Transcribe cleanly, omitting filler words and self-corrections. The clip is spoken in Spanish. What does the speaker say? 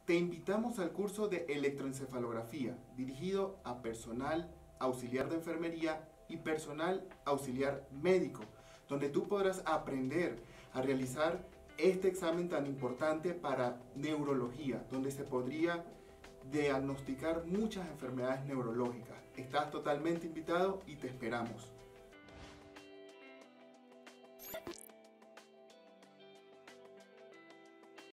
te invitamos al curso de electroencefalografía dirigido a personal auxiliar de enfermería y personal auxiliar médico, donde tú podrás aprender a realizar este examen tan importante para neurología, donde se podría diagnosticar muchas enfermedades neurológicas. Estás totalmente invitado y te esperamos.